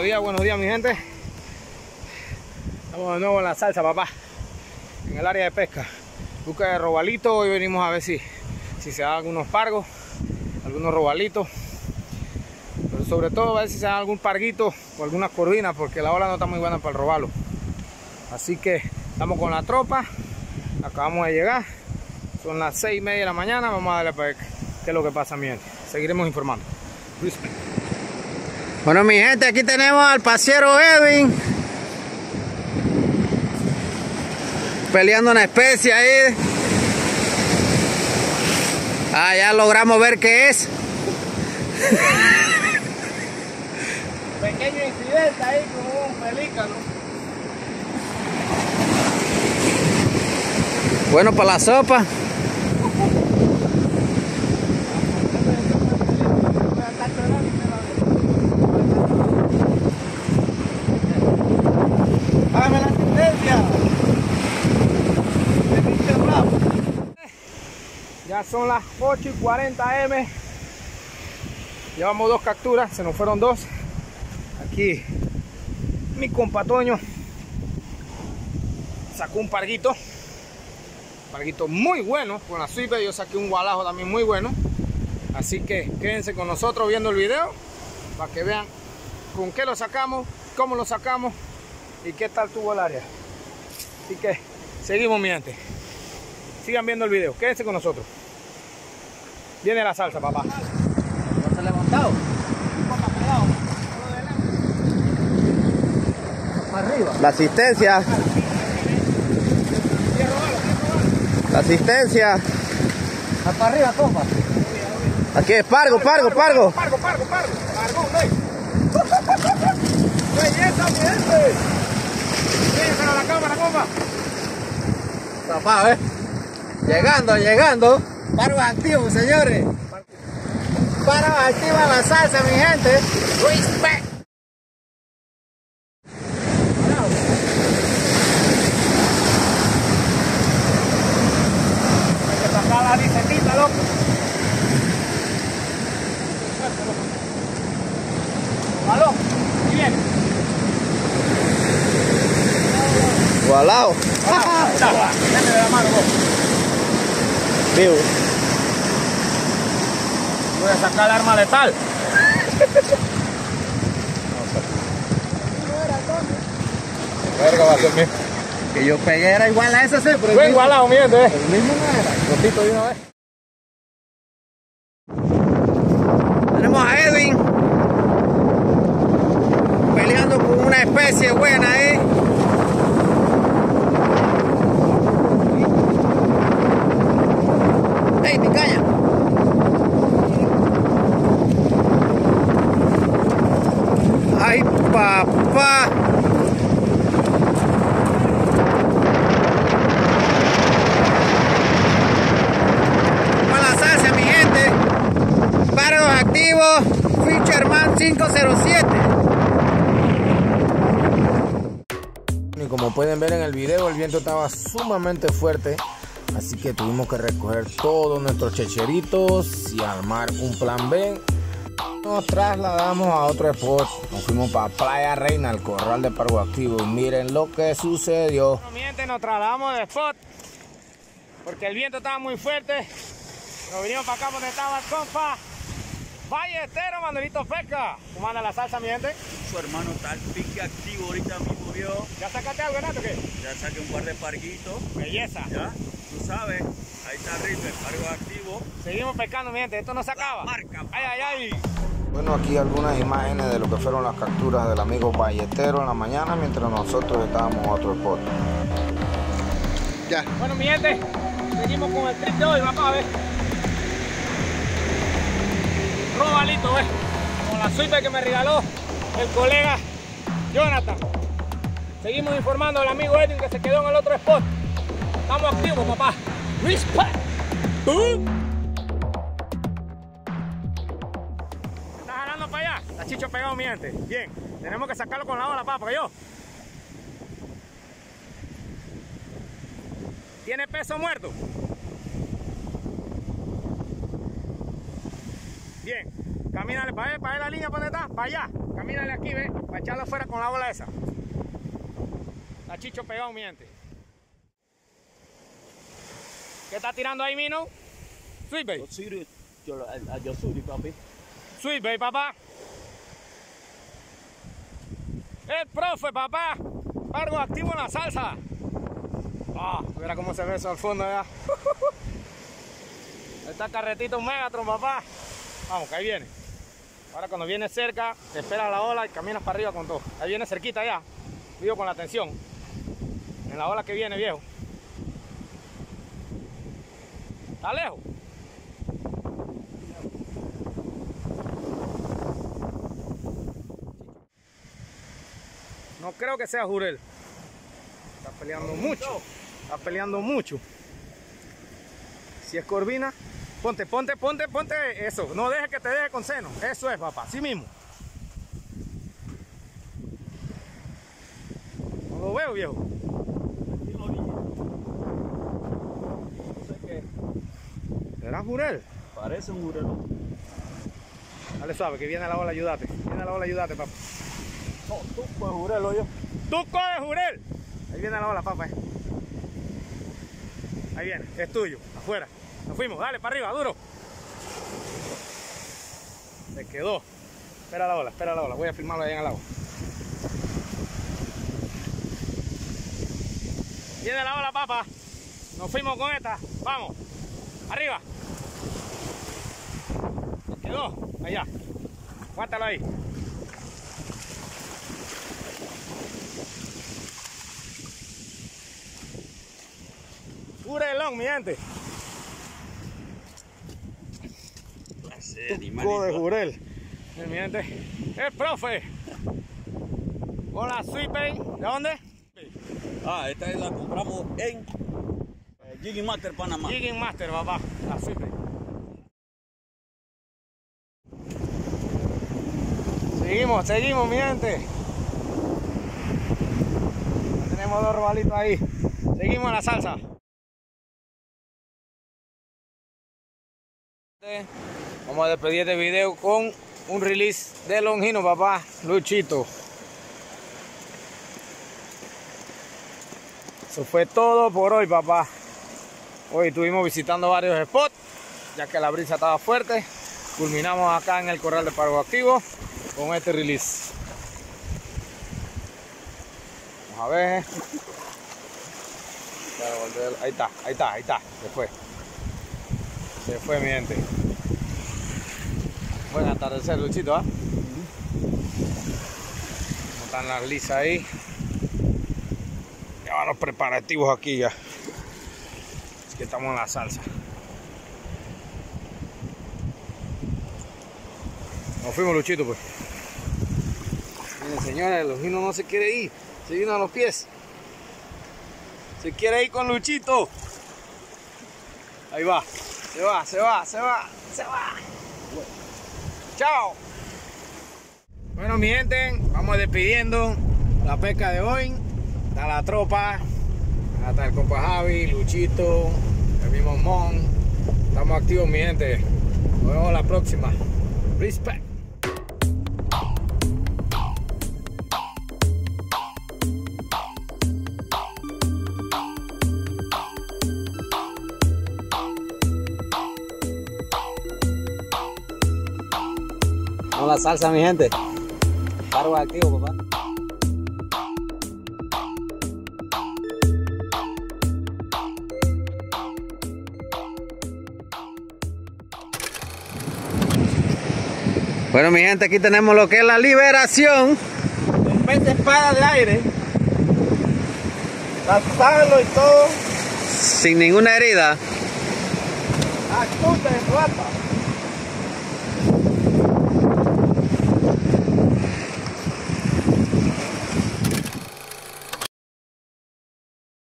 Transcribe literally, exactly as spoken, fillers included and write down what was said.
Buenos días, buenos días mi gente. Estamos de nuevo en la salsa, papá, en el área de pesca. Busca de robalito. Hoy venimos a ver si, si se dan algunos pargos, algunos robalitos. Pero sobre todo a ver si se da algún parguito o algunas corvinas, porque la ola no está muy buena para el robalo. Así que estamos con la tropa. Acabamos de llegar. Son las seis y media de la mañana. Vamos a darle para ver qué es lo que pasa, mi gente. Seguiremos informando. Respect. Bueno, mi gente, aquí tenemos al pasiero Edwin peleando una especie ahí. Ah, ya logramos ver qué es. Pequeño incidente ahí con un pelícano. Bueno, para la sopa. Hágame la asistencia. Ya son las ocho y cuarenta eme. Llevamos dos capturas, se nos fueron dos. Aquí mi compa Toño sacó un parguito. Parguito muy bueno con la suipa. Yo saqué un gualajo también muy bueno. Así que quédense con nosotros viendo el video para que vean con qué lo sacamos, cómo lo sacamos y qué tal tuvo el área. Así que seguimos, mi gente. Sigan viendo el video, quédense con nosotros. Viene la salsa, papá. ¿No se ha levantado? Arriba. La asistencia. La asistencia. Hasta arriba, compa. Aquí es pargo, pargo, pargo. Pargo, pargo, pargo. Pargo, belleza, mi gente. Llévensela a la cámara, compa. Papá, ¿eh? Llegando, llegando. Paros activos, señores. Paros activos en la salsa, mi gente. Respect. Hay que sacar la disecita, loco. Balón, y bien. Gualao. Déjame de la mano, vos. Vivo. Voy a sacar el arma letal. Verga, va a ser mío. Que yo pegué era igual a ese, sí, pero fue igualado, mi gente, eh. El mismo no era. Cortito de una vez. Tenemos a Edwin peleando con una especie buena ahí. ¡Ey, picaña! ¡Ay, papá! Con la salsa, mi gente. Paros activos. Fisherman cinco cero siete. Y como pueden ver en el video, el viento estaba sumamente fuerte. Así que tuvimos que recoger todos nuestros checheritos y armar un plan B. Nos trasladamos a otro spot. Nos fuimos para Playa Reina, al corral de pargo activo. Y miren lo que sucedió. Bueno, mi gente, nos trasladamos de spot porque el viento estaba muy fuerte. Nos vinimos para acá donde estaba el compa Valletero, Manuelito Pesca. ¿Cómo anda la salsa, mi gente? Su hermano está al pique activo ahorita mismo, vio. ¿Ya sacaste algo, Renato, qué? Ya saqué un par de parguitos. Belleza. Ya, tú sabes, ahí está arriba el pargo activo. Seguimos pescando, mi gente, esto no se acaba. Marca. Ay, ay, ay. Bueno, aquí algunas imágenes de lo que fueron las capturas del amigo Valletero en la mañana mientras nosotros estábamos en otro spot. Ya. Bueno, mi gente, seguimos con el trip de hoy, vamos a ver. Robalito, ¿ves? Con la suite que me regaló el colega Jonathan. Seguimos informando al amigo Edwin que se quedó en el otro spot. Estamos activos, papá. Respect. ¿Uh? ¿Estás jalando para allá? Está Chicho pegado, mi gente. Bien, tenemos que sacarlo con la ola, papá, porque yo. ¿Tiene peso muerto? Bien, camínale para allá, para allá la línea, ¿para dónde está? Para allá. camínale aquí, ve, para echarlo afuera con la bola esa. Está Chicho pegado, mi gente. ¿Qué está tirando ahí, Mino? Sweet Bay. Yosuri, yo, a Yosuri, papi. Sweet Bay, papá. El profe, papá. Pargo activo en la salsa. Ah, mira cómo se ve eso al fondo allá. Está carretito Megatron, papá. Vamos, que ahí viene. Ahora cuando viene cerca, te esperas la ola y caminas para arriba con todo. Ahí viene cerquita ya. Vivo con la atención. En la ola que viene, viejo. ¿Está lejos? No creo que sea Jurel. Está peleando mucho. Está peleando mucho. Si es Corvina, ponte, ponte, ponte, ponte eso. No dejes que te deje con seno. Eso es, papá. Así mismo. No lo veo, viejo. No sé qué. ¿Será Jurel? Parece un jurelo. Dale suave, que viene la ola, ayúdate. Viene la ola, ayúdate, papá. No, tú puedes jurelo yo. ¡Tuco de Jurel! Ahí viene la ola, papá. Ahí viene, es tuyo, afuera. Nos fuimos, dale, para arriba, duro. Se quedó. Espera la ola, espera la ola. Voy a filmarlo ahí en el agua. Viene la ola, papá. Nos fuimos con esta. Vamos. Arriba. Se quedó. Allá. Aguántalo ahí. Jurelón, mi gente. Tuco de Jurel. Mi gente. El profe. Con la Sweet Bay. ¿De dónde? Ah, esta la compramos en eh, Jigging Master, Panamá. Jigging Master, papá. La Sweet Bay. Seguimos, seguimos, mi gente. Ya tenemos dos robalitos ahí. Seguimos en la salsa. Vamos a despedir este video con un release de Longino, papá. Luchito. Eso fue todo por hoy, papá. Hoy estuvimos visitando varios spots, ya que la brisa estaba fuerte. Culminamos acá en el corral de Pargo Activo con este release. Vamos a ver. Ahí está, ahí está, ahí está. Se fue. Se fue, mi gente. Buen atardecer, Luchito, ¿ah? ¿eh? ¿Cómo están las lisas ahí? Ya van los preparativos aquí ya. Es que estamos en la salsa. Nos fuimos, Luchito, pues. Miren, señores, el Longino no se quiere ir. Se vino a los pies. Se quiere ir con Luchito. Ahí va. Se va, se va, se va, se va. Chao. Bueno, mi gente, vamos despidiendo la pesca de hoy. Está la tropa, hasta el compa Javi, Luchito, el mismo Mon. Estamos activos, mi gente. Nos vemos la próxima. Respect. Con la salsa, mi gente. Pargo Activo, papá. Bueno, mi gente, aquí tenemos lo que es la liberación. Con veinte espadas de aire. Lanzarlo y todo. Sin ninguna herida. A punta de plata.